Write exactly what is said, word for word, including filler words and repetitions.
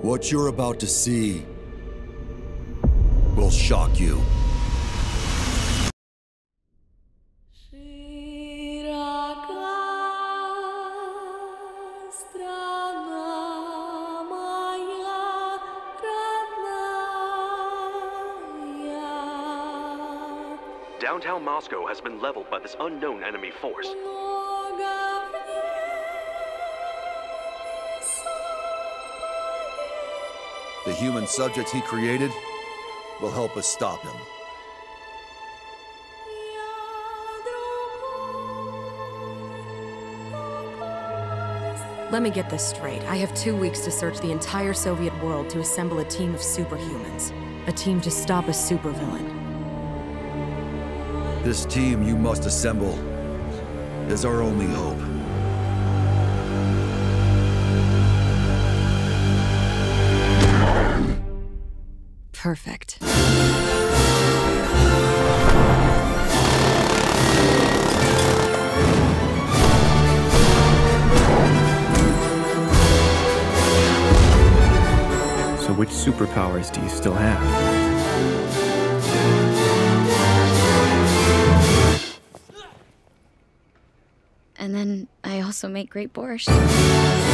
What you're about to see will shock you. Downtown Moscow has been leveled by this unknown enemy force. The human subjects he created will help us stop him. Let me get this straight. I have two weeks to search the entire Soviet world to assemble a team of superhumans. A team to stop a supervillain. This team you must assemble is our only hope. Perfect. So which superpowers do you still have? And then I also make great borscht.